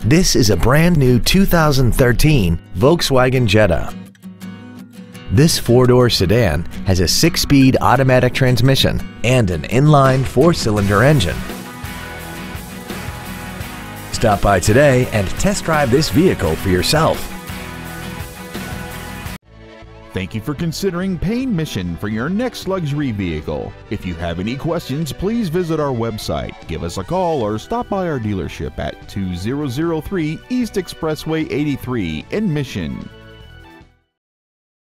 This is a brand new 2013 Volkswagen Jetta. This four-door sedan has a 6-speed automatic transmission and an inline 4-cylinder engine. Stop by today and test drive this vehicle for yourself. Thank you for considering Payne Mission for your next luxury vehicle. If you have any questions, please visit our website, give us a call, or stop by our dealership at 2003 East Expressway 83 in Mission.